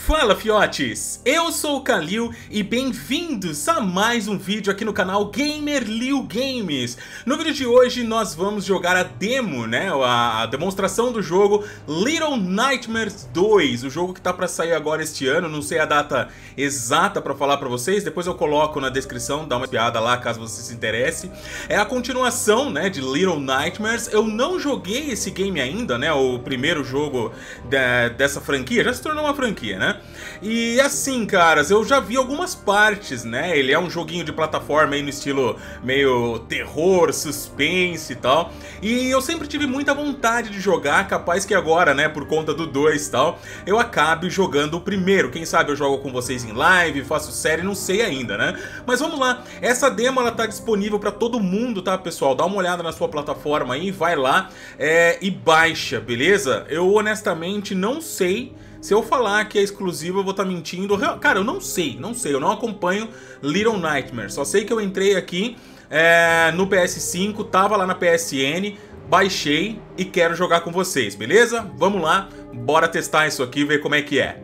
Fala fiotes, eu sou o Kalil e bem-vindos a mais um vídeo aqui no canal Gamerliu Games. No vídeo de hoje nós vamos jogar a demo, né, a demonstração do jogo Little Nightmares 2, o jogo que tá pra sair agora este ano, não sei a data exata pra falar pra vocês, depois eu coloco na descrição, dá uma espiada lá caso você se interesse. É a continuação, né, de Little Nightmares. Eu não joguei esse game ainda, né, o primeiro jogo dessa franquia, já se tornou uma franquia, né? E assim, caras, eu já vi algumas partes, né? Ele é um joguinho de plataforma aí no estilo meio terror, suspense e tal. E eu sempre tive muita vontade de jogar, capaz que agora, né, por conta do 2 e tal, eu acabe jogando o primeiro. Quem sabe eu jogo com vocês em live, faço série, não sei ainda, né? Mas vamos lá, essa demo ela tá disponível pra todo mundo, tá, pessoal? Dá uma olhada na sua plataforma aí, vai lá e baixa, beleza? Eu honestamente não sei. Se eu falar que é exclusivo, eu vou estar mentindo. Cara, eu não sei, eu não acompanho Little Nightmares. Só sei que eu entrei aqui no PS5, tava lá na PSN, baixei e quero jogar com vocês, beleza? Vamos lá, bora testar isso aqui, ver como é que é.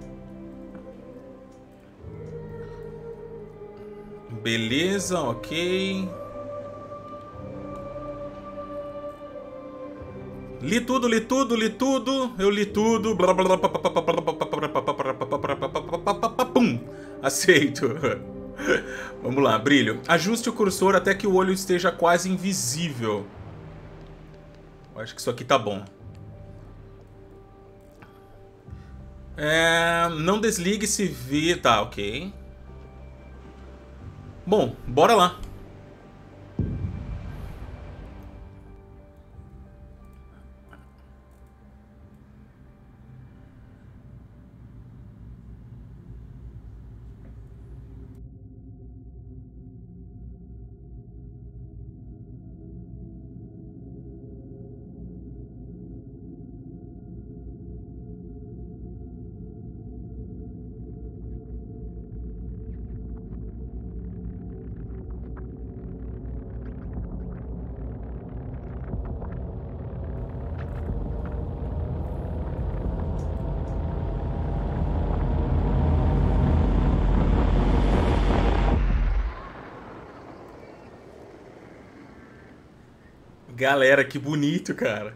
Beleza, ok. Li tudo, eu li tudo. Pum, aceito. Vamos lá, brilho. Ajuste o cursor até que o olho esteja quase invisível. Eu acho que isso aqui tá bom. Não desligue se vir... Tá, ok. Bom, bora lá. Galera, que bonito, cara.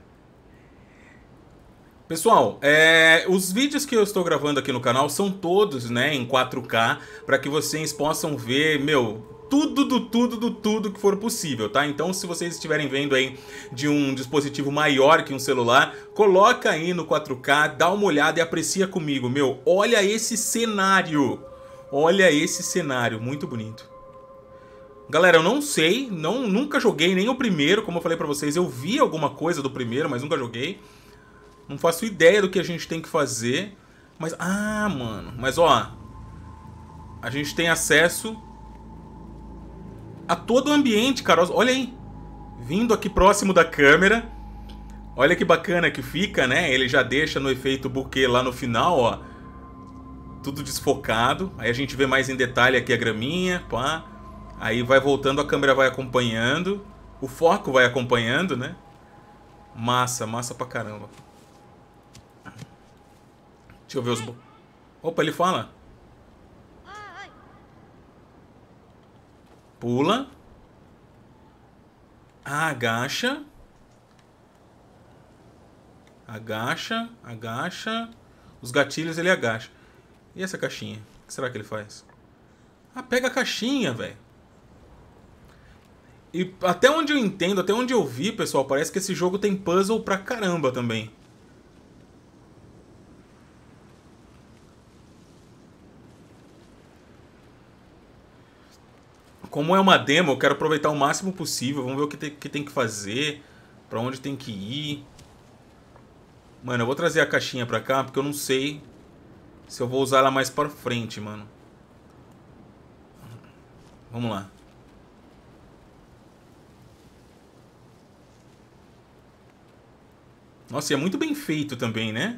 Pessoal, os vídeos que eu estou gravando aqui no canal são todos, né, em 4K, para que vocês possam ver, meu, tudo que for possível, tá? Então, se vocês estiverem vendo aí de um dispositivo maior que um celular, coloca aí no 4K, dá uma olhada e aprecia comigo, meu. Olha esse cenário, muito bonito. Galera, eu não sei, nunca joguei nem o primeiro, como eu falei pra vocês, eu vi alguma coisa do primeiro, mas nunca joguei. Não faço ideia do que a gente tem que fazer. Mas, mano, mas ó, a gente tem acesso a todo o ambiente, cara, olha aí. Vindo aqui próximo da câmera. Olha que bacana que fica, né? Ele já deixa no efeito bokeh lá no final, ó. Tudo desfocado. Aí a gente vê mais em detalhe aqui a graminha, pá. Aí vai voltando, a câmera vai acompanhando. O foco vai acompanhando, né? Massa pra caramba. Deixa eu ver os... Opa, ele fala. Pula. Agacha. Agacha. Os gatilhos ele agacha. E essa caixinha? O que será que ele faz? Pega a caixinha, velho. E até onde eu entendo, até onde eu vi, pessoal, parece que esse jogo tem puzzle pra caramba também. Como é uma demo, eu quero aproveitar o máximo possível. Vamos ver o que tem que fazer, pra onde tem que ir. Mano, eu vou trazer a caixinha pra cá, porque eu não sei se eu vou usar ela mais pra frente, mano. Vamos lá. Nossa, e é muito bem feito também, né?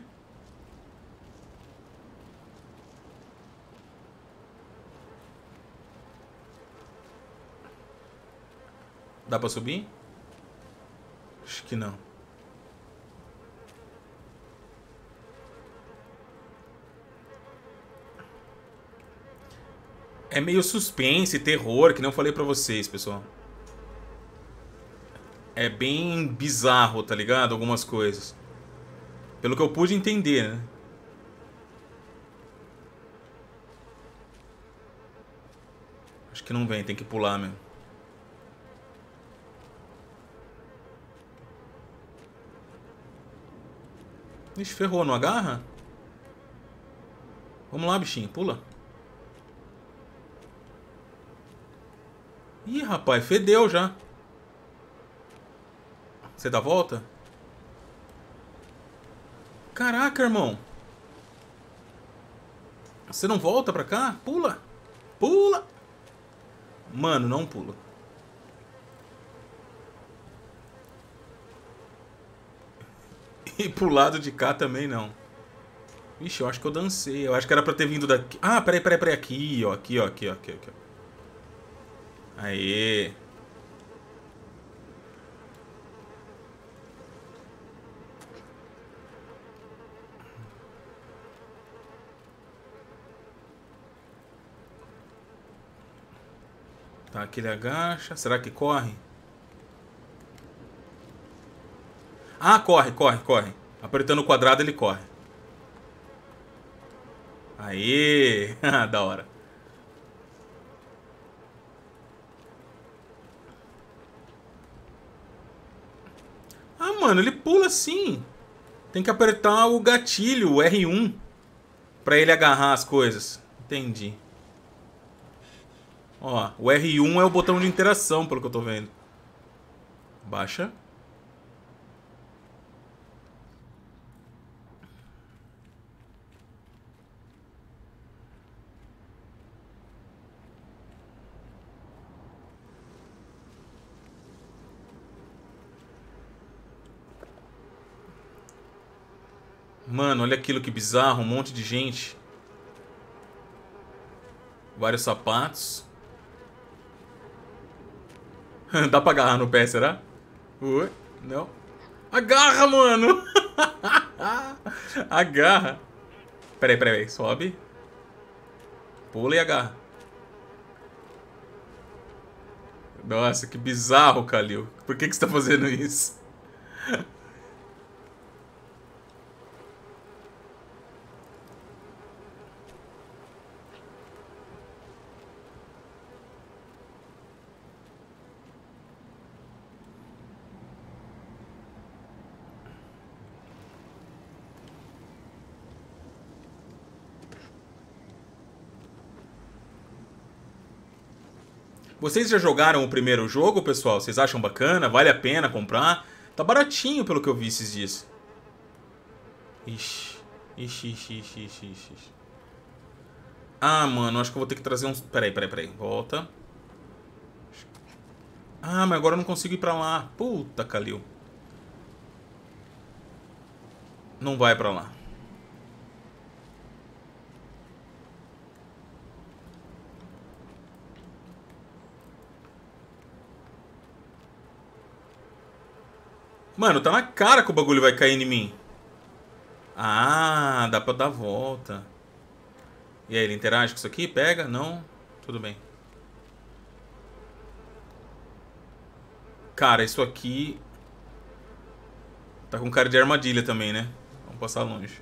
Dá pra subir? Acho que não. É meio suspense, terror, que não falei pra vocês, pessoal. É bem bizarro, tá ligado? Algumas coisas. Pelo que eu pude entender, né? Acho que não vem, tem que pular mesmo. Ixi, ferrou, não agarra? Vamos lá, bichinho, pula. Ih, rapaz, fedeu já. Você dá a volta? Caraca, irmão. Você não volta pra cá? Pula. Pula. Mano, não pula. E pro lado de cá também não. Vixe, eu acho que eu dancei. Eu acho que era pra ter vindo daqui. Ah, peraí. Aqui, ó. Aqui. Aê. Tá, aqui ele agacha. Será que corre? Ah, corre. Apertando o quadrado ele corre. Aê! Da hora. Ah, mano, ele pula assim. Tem que apertar o gatilho, o R1, pra ele agarrar as coisas. Entendi. Ó, o R1 é o botão de interação, pelo que eu tô vendo. Baixa. Mano, olha aquilo que bizarro, um monte de gente. Vários sapatos. Dá pra agarrar no pé, será? Ui, não. Agarra, mano! Agarra. Peraí, sobe. Pula e agarra. Nossa, que bizarro, Kalil. Por que você tá fazendo isso? Vocês já jogaram o primeiro jogo, pessoal? Vocês acham bacana? Vale a pena comprar? Tá baratinho pelo que eu vi esses dias. Ixi. Ah, mano, acho que eu vou ter que trazer uns... Peraí. Volta. Ah, mas agora eu não consigo ir pra lá. Puta, Kalil. Não vai pra lá. Mano, tá na cara que o bagulho vai cair em mim. Ah, dá pra dar a volta. E aí, ele interage com isso aqui? Pega? Não? Tudo bem. Cara, isso aqui... Tá com cara de armadilha também, né? Vamos passar longe.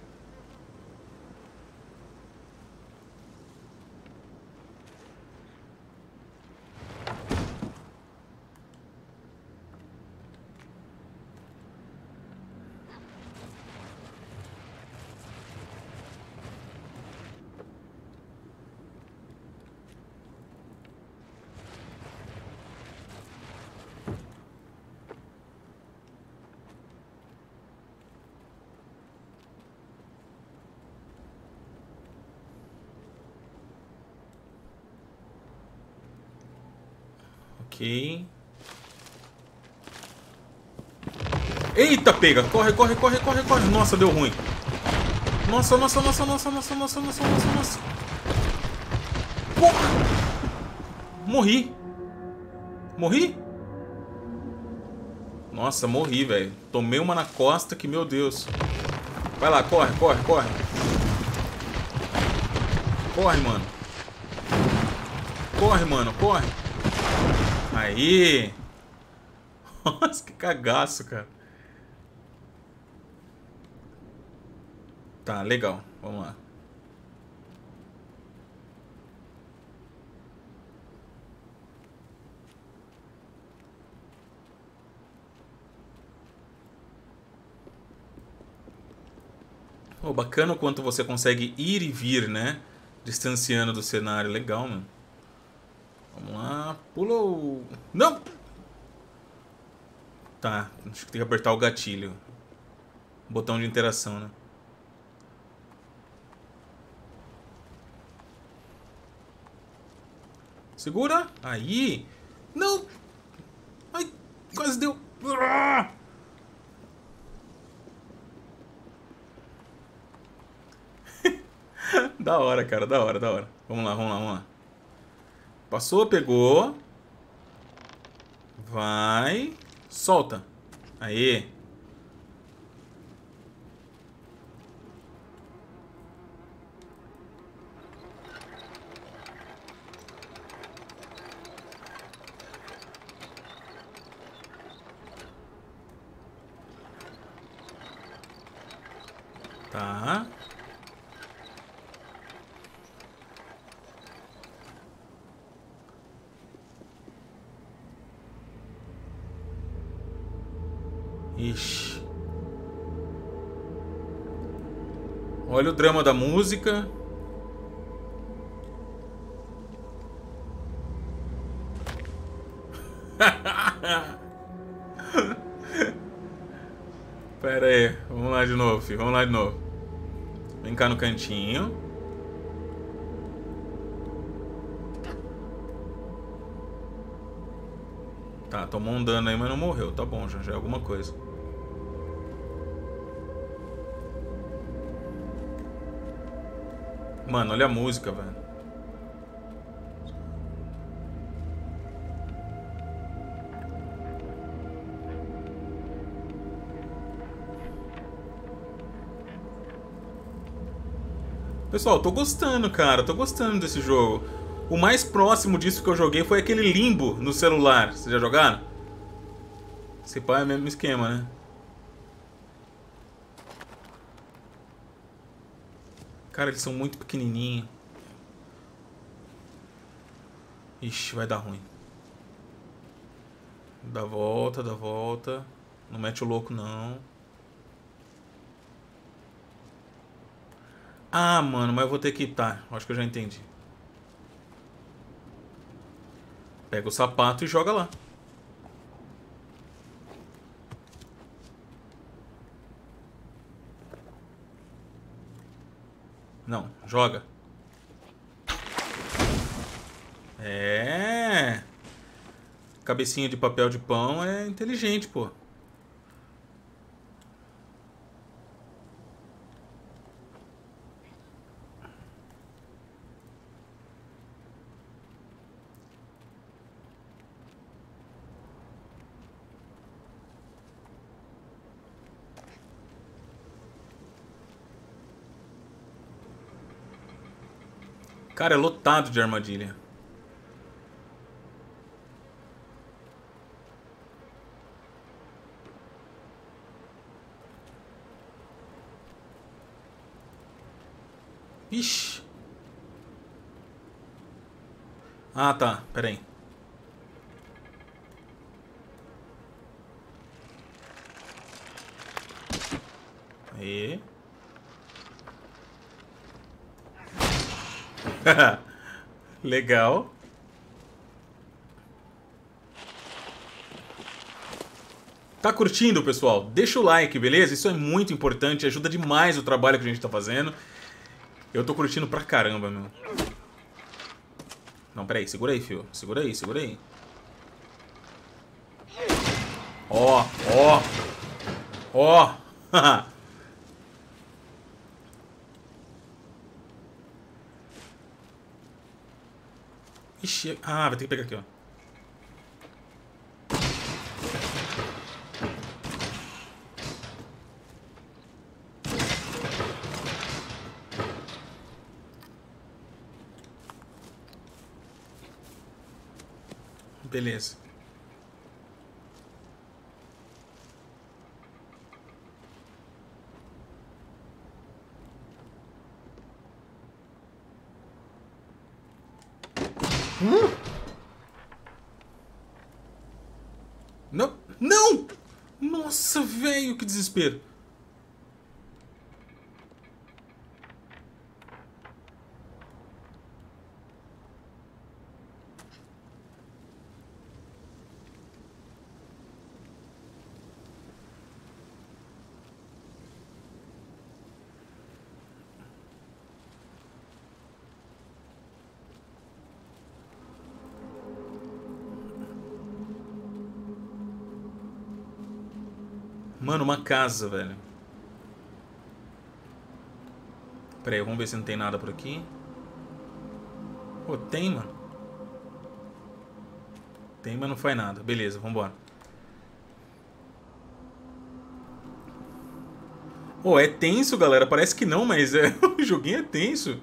Ok. Eita, pega. Corre. Nossa, deu ruim. Nossa. Porra. Morri? Nossa, morri, velho. Tomei uma na costa que, meu Deus. Vai lá, corre. Corre, mano. Corre, mano, corre. Aí. Nossa, que cagaço, cara. Tá, legal. Vamos lá. Oh, bacana o quanto você consegue ir e vir, né? Distanciando do cenário. Legal, mano. Vamos lá. Pula o... Não! Tá, acho que tem que apertar o gatilho. Botão de interação, né? Segura. Aí. Não! Ai, quase deu. Da hora, cara. Da hora, da hora. Vamos lá, vamos lá, vamos lá. Passou, pegou. Vai. Solta. Aí. Tá. Ixi. Olha o drama da música. Pera aí, vamos lá de novo, filho. Vamos lá de novo. Vem cá no cantinho. Tá, tomou um dano aí, mas não morreu. Tá bom, já é alguma coisa. Mano, olha a música, velho. Pessoal, tô gostando, cara. Tô gostando desse jogo. O mais próximo disso que eu joguei foi aquele Limbo no celular. Vocês já jogaram? Esse pá é o mesmo esquema, né? Cara, eles são muito pequenininhos. Ixi, vai dar ruim. Dá volta, dá volta. Não mete o louco, não. Ah, mano, mas eu vou ter que... Tá, acho que eu já entendi. Pega o sapato e joga lá. Não, joga. É. Cabecinha de papel de pão é inteligente, pô. Cara, é lotado de armadilha. Ixi. Ah, tá. Pera aí. Aí. Legal. Tá curtindo, pessoal? Deixa o like, beleza? Isso é muito importante, ajuda demais o trabalho que a gente tá fazendo. Eu tô curtindo pra caramba, meu. Não, peraí, segura aí, fio. Segura aí, segura aí. Ó, ó. Ó. Ixi, ah, vai ter que pegar aqui, ó. Beleza. Não! Não! Nossa, velho, que desespero. Mano, uma casa, velho. Pera aí, vamos ver se não tem nada por aqui. Pô, tem, mano. Tem, mas não faz nada. Beleza, vambora. Pô, é tenso, galera. Parece que não, mas o joguinho é tenso.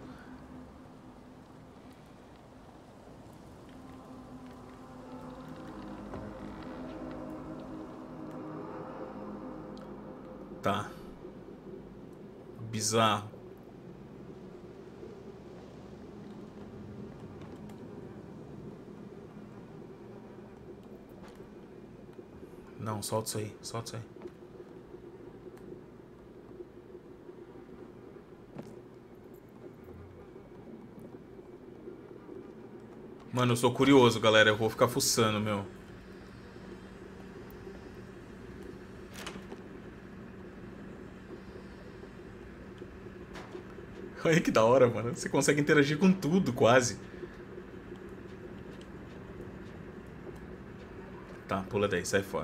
Tá. Bizarro. Não, solta isso aí. Solta isso aí. Mano, eu sou curioso, galera. Eu vou ficar fuçando, meu. Olha que da hora, mano. Você consegue interagir com tudo, quase. Tá, pula daí, sai fora.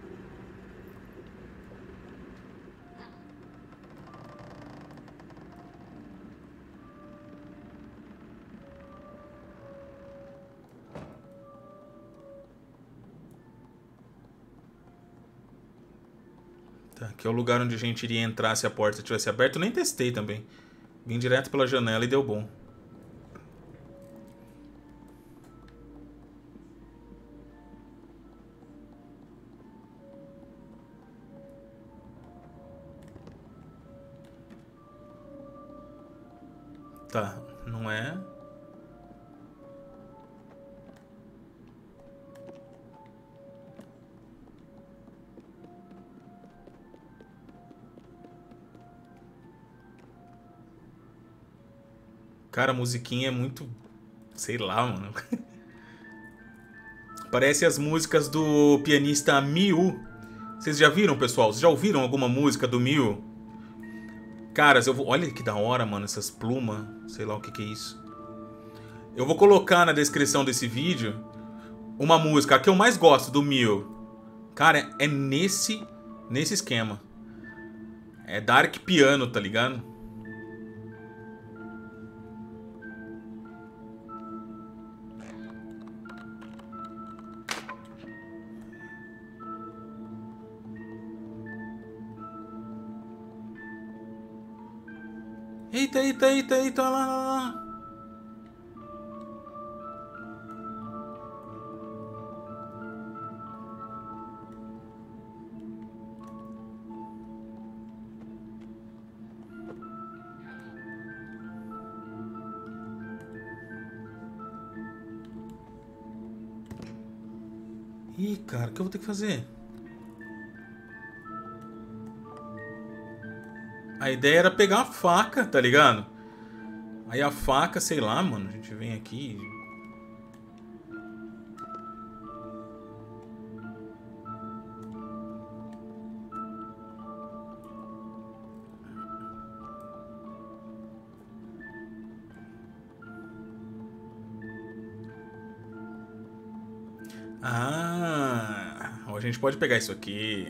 Tá, aqui é o lugar onde a gente iria entrar se a porta tivesse aberta. Eu nem testei também. Vim direto pela janela e deu bom. Tá, não é... Cara, a musiquinha é muito... Sei lá, mano. Parece as músicas do pianista Miu. Vocês já viram, pessoal? Vocês já ouviram alguma música do Miu? Caras, eu vou... Olha que da hora, mano, essas plumas. Sei lá o que que é isso. Eu vou colocar na descrição desse vídeo uma música, a que eu mais gosto do Miu. Cara, é nesse esquema. É Dark Piano, tá ligado? Eita, eita, eita, eita, lá, lá, lá. Ih, cara, o que eu vou ter que fazer? A ideia era pegar a faca, tá ligado? Aí a faca, sei lá, mano, a gente vem aqui... Ah, a gente pode pegar isso aqui.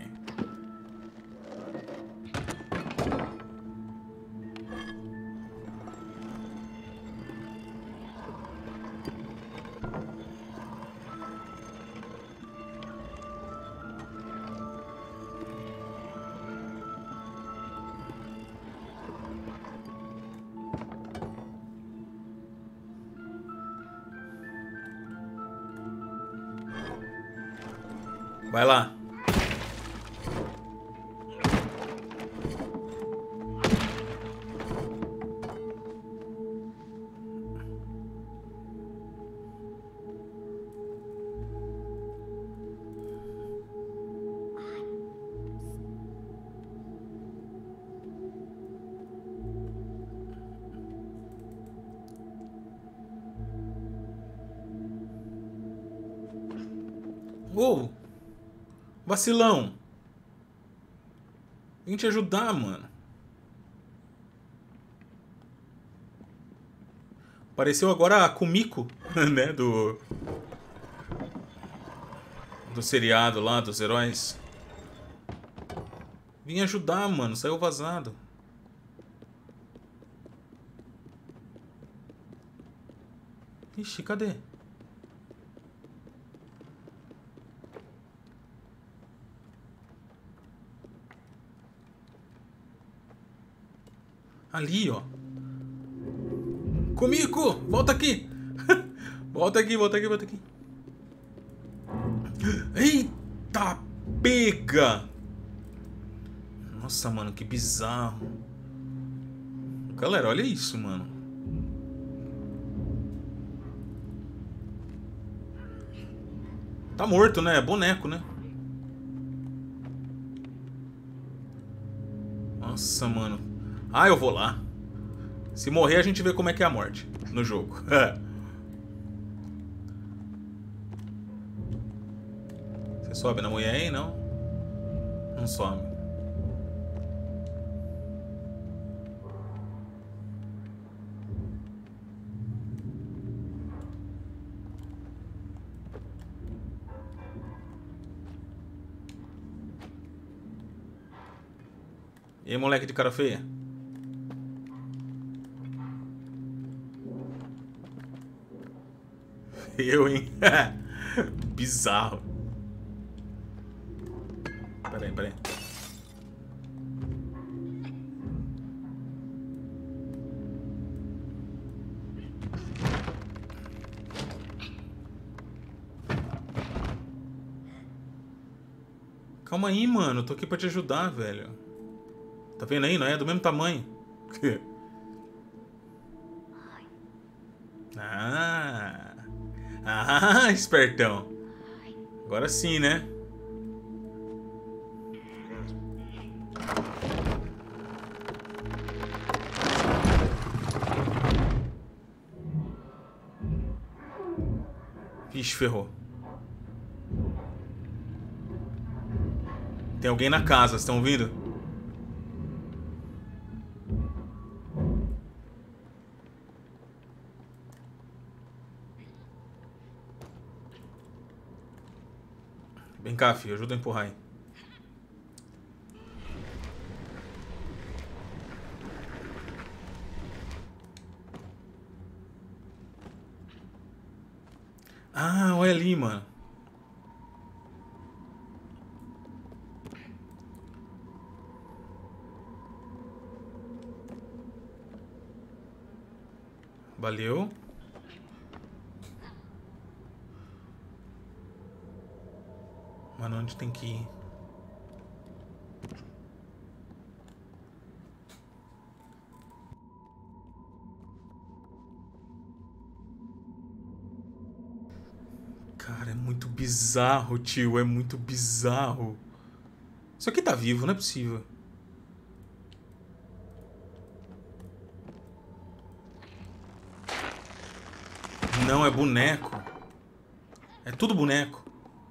Vai lá. Ô, vacilão. Vem te ajudar, mano. Apareceu agora a Kumiko, né, do seriado lá, dos heróis. Vim ajudar, mano. Saiu vazado. Ixi, cadê? Ali, ó. Kumiko, volta aqui. Volta aqui, volta aqui, volta aqui. Eita, pega. Nossa, mano, que bizarro. Galera, olha isso, mano. Tá morto, né? É boneco, né? Nossa, mano. Ah, eu vou lá. Se morrer, a gente vê como é que é a morte no jogo. Você sobe na mulher aí? Não? Não sobe. E aí, moleque de cara feia? Eu, hein? Bizarro. Pera aí, pera aí. Calma aí, mano. Eu tô aqui pra te ajudar, velho. Tá vendo aí? Não é do mesmo tamanho. Ah, espertão. Agora sim, né? Ixi, ferrou. Tem alguém na casa, vocês estão ouvindo? Vem cá, filho, ajuda a empurrar aí. Ah, olha ali, mano. Valeu. Mano, onde tem que ir? Cara, é muito bizarro, tio. É muito bizarro. Isso aqui tá vivo, não é possível. Não, é boneco. É tudo boneco.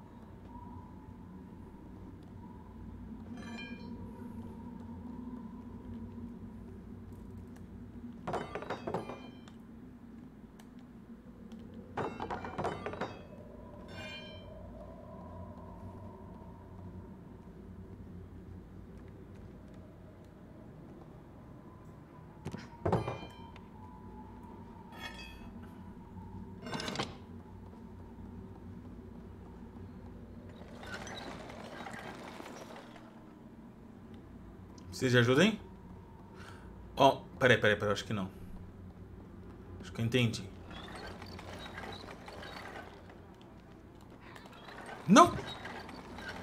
Vocês ajudem? Ó, peraí, acho que não. Acho que eu entendi. Não!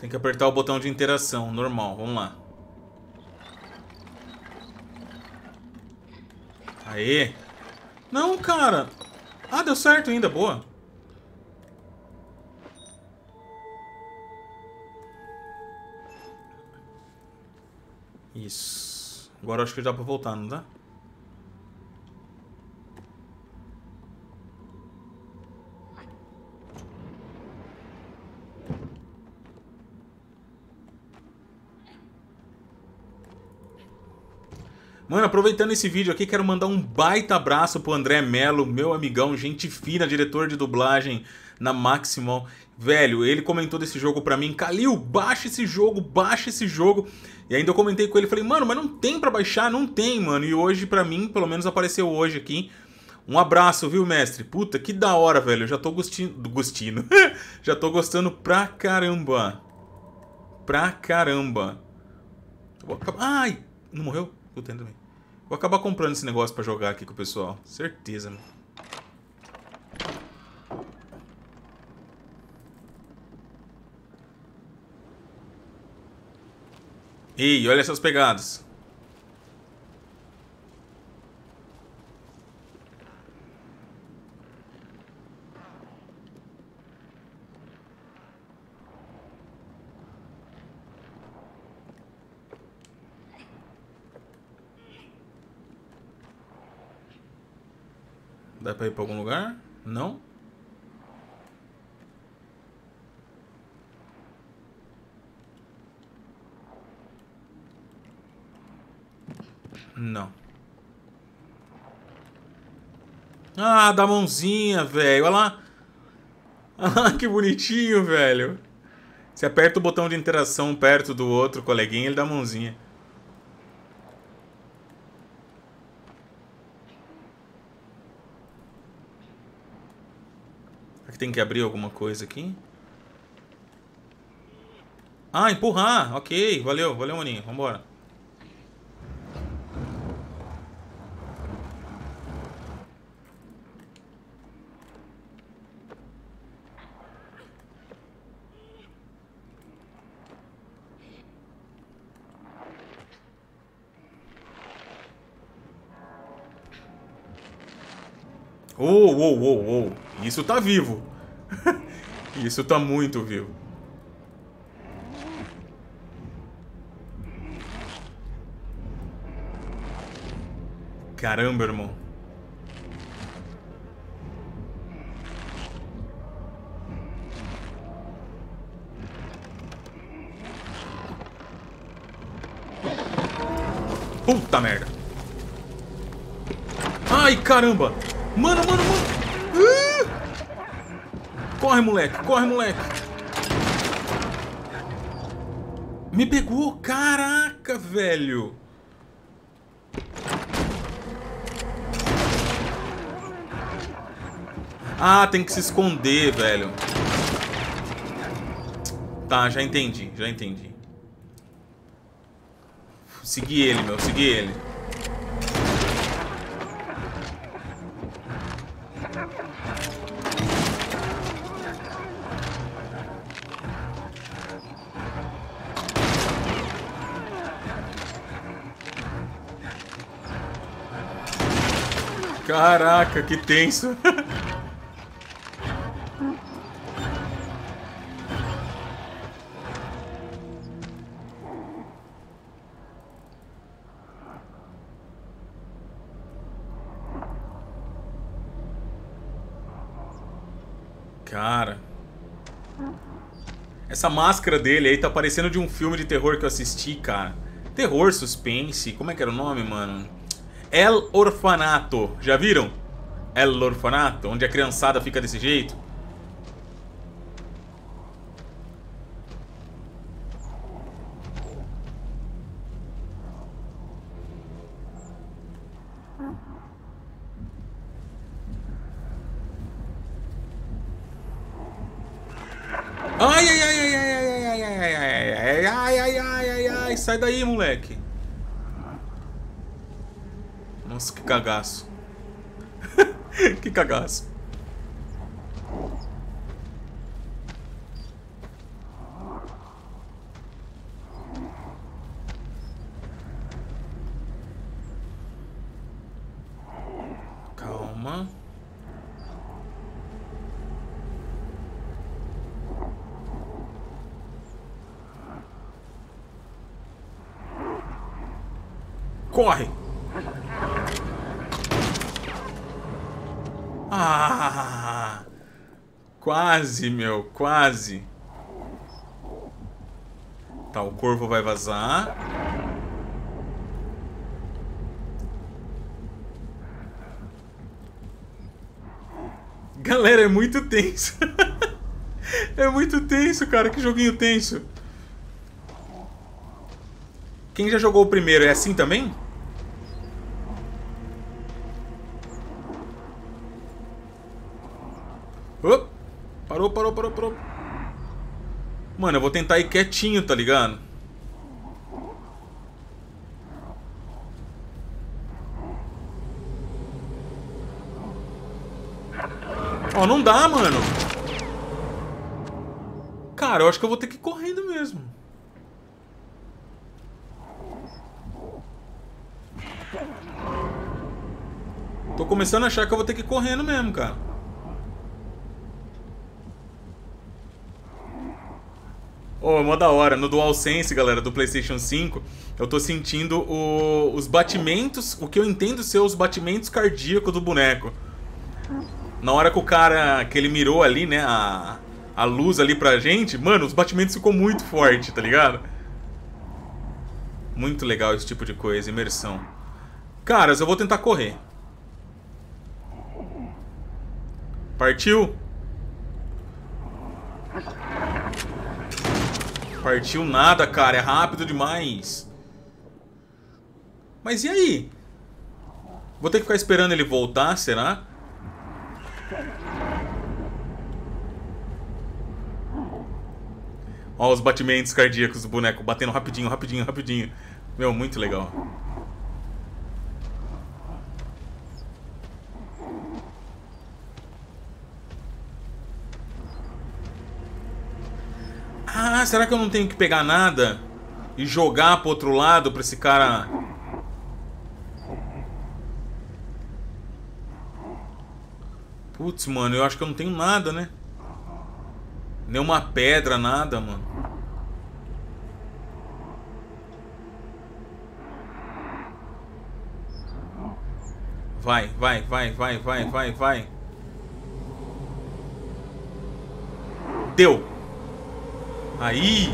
Tem que apertar o botão de interação, normal. Vamos lá. Aê. Não, cara. Ah, deu certo ainda, boa. Isso. Agora acho que dá pra voltar, não dá? Mano, aproveitando esse vídeo aqui, quero mandar um baita abraço pro André Melo, meu amigão, gente fina, diretor de dublagem na Maximal. Velho, ele comentou desse jogo pra mim, Kalil, baixa esse jogo, baixa esse jogo. E ainda eu comentei com ele, falei, mano, mas não tem pra baixar? Não tem, mano. E hoje, pra mim, pelo menos apareceu hoje aqui. Um abraço, viu, mestre? Puta, que da hora, velho. Eu já tô gostando. Já tô gostando pra caramba. Pra caramba. Vou acabar... Ai, não morreu? Eu tento também. Vou acabar comprando esse negócio pra jogar aqui com o pessoal. Certeza, mano. Ei, olha essas pegadas. Dá pra ir pra algum lugar? Não? Não. Ah, da mãozinha, velho. Olha lá. Ah, que bonitinho, velho. Você aperta o botão de interação perto do outro coleguinha, ele dá a mãozinha. Aqui tem que abrir alguma coisa aqui. Ah, empurrar. Ok, valeu, valeu, maninho. Vambora. Oh. Isso tá vivo. Isso tá muito vivo. Caramba, irmão. Puta merda. Ai, caramba. Mano. Corre, moleque. Corre, moleque. Me pegou. Caraca, velho. Ah, tem que se esconder, velho. Tá, já entendi. Segui ele, meu. Segui ele. Caraca, que tenso. Cara. Essa máscara dele aí tá parecendo de um filme de terror que eu assisti, cara. Terror, suspense. Como é que era o nome, mano? El Orfanato. Já viram? El Orfanato, onde a criançada fica desse jeito. Ai, sai daí, moleque. Nossa, que cagaço. Que cagaço. Corre! Ah! Quase, meu, quase. Tá, o corvo vai vazar. Galera, é muito tenso. É muito tenso, cara. Que joguinho tenso. Quem já jogou o primeiro é assim também? Oh, parou. Mano, eu vou tentar ir quietinho, tá ligado? Ó, não dá, mano. Cara, eu acho que eu vou ter que ir correndo mesmo. Tô começando a achar que eu vou ter que ir correndo mesmo, cara. Oh, mó da hora. No DualSense, galera, do PlayStation 5, eu tô sentindo os batimentos, o que eu entendo ser os batimentos cardíacos do boneco. Na hora que o cara, que ele mirou ali, né, a luz ali pra gente, mano, os batimentos ficou muito forte, tá ligado? Muito legal esse tipo de coisa, imersão. Caras, eu vou tentar correr. Partiu? Partiu nada, cara, é rápido demais. Mas e aí? Vou ter que ficar esperando ele voltar, será? Ó os batimentos cardíacos do boneco batendo rapidinho. Meu, muito legal. Ah, será que eu não tenho que pegar nada e jogar pro outro lado pra esse cara... Putz, mano, eu acho que eu não tenho nada, né? Nenhuma pedra, nada, mano. Vai. Deu. Aí.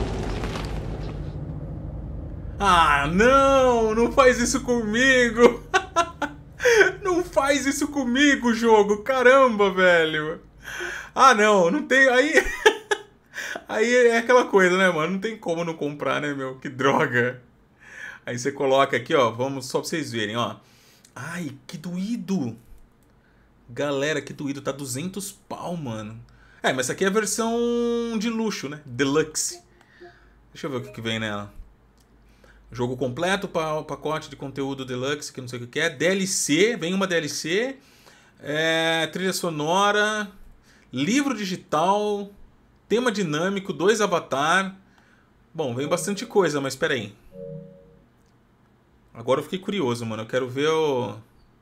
Ah, não! Não faz isso comigo! Não faz isso comigo, jogo! Caramba, velho! Ah, não tem... Aí... Aí é aquela coisa, né, mano? Não tem como não comprar, né, meu? Que droga! Aí você coloca aqui, ó. Vamos só pra vocês verem, ó. Ai, que doído! Galera, que doído. Tá 200 pau, mano. É, mas essa aqui é a versão de luxo, né? Deluxe. Deixa eu ver o que vem nela. Jogo completo, pacote de conteúdo Deluxe, que não sei o que é. DLC, vem uma DLC. Trilha sonora. Livro digital. Tema dinâmico, 2 avatar. Bom, vem bastante coisa, mas espera aí. Agora eu fiquei curioso, mano. Eu quero ver o...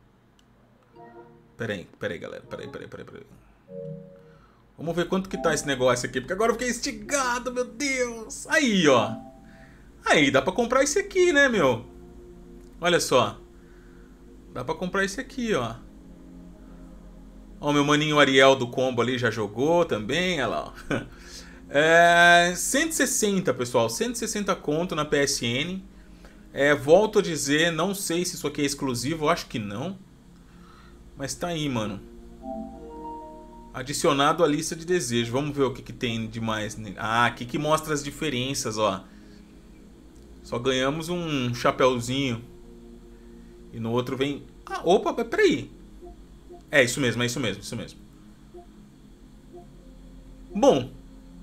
Pera aí, galera. Pera aí. Vamos ver quanto que tá esse negócio aqui, porque agora eu fiquei instigado, meu Deus. Aí, ó. Aí, dá pra comprar esse aqui, né, meu? Olha só. Dá pra comprar esse aqui, ó. Ó, o meu maninho Ariel do combo ali já jogou também, olha lá, ó. 160, pessoal. 160 conto na PSN. Volto a dizer, não sei se isso aqui é exclusivo, eu acho que não. Mas tá aí, mano. Adicionado à lista de desejos. Vamos ver o que tem de mais. Ah, aqui que mostra as diferenças, ó. Só ganhamos um chapéuzinho. E no outro vem... Ah, opa, peraí. É isso mesmo. Bom.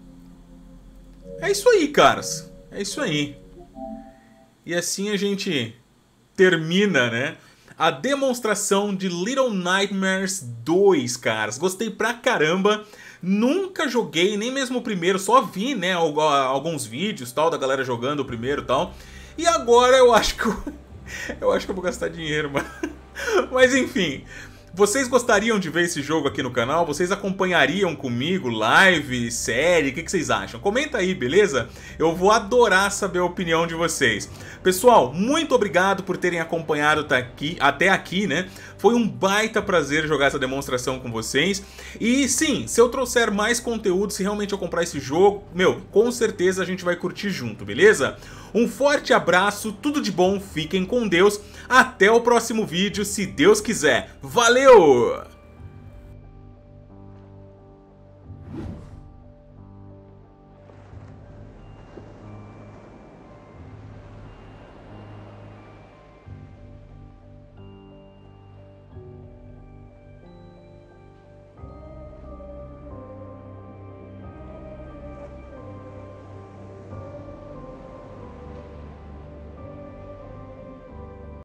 É isso aí, caras. É isso aí. E assim a gente termina, né? A demonstração de Little Nightmares 2, caras. Gostei pra caramba. Nunca joguei, nem mesmo o primeiro. Só vi, né, alguns vídeos tal da galera jogando o primeiro e tal. E agora eu acho que eu vou gastar dinheiro, mano. Mas enfim. Vocês gostariam de ver esse jogo aqui no canal? Vocês acompanhariam comigo live, série? O que vocês acham? Comenta aí, beleza? Eu vou adorar saber a opinião de vocês. Pessoal, muito obrigado por terem acompanhado até aqui, né? Foi um baita prazer jogar essa demonstração com vocês. E sim, se eu trouxer mais conteúdo, se realmente eu comprar esse jogo, meu, com certeza a gente vai curtir junto, beleza? Um forte abraço, tudo de bom, fiquem com Deus. Até o próximo vídeo, se Deus quiser. Valeu!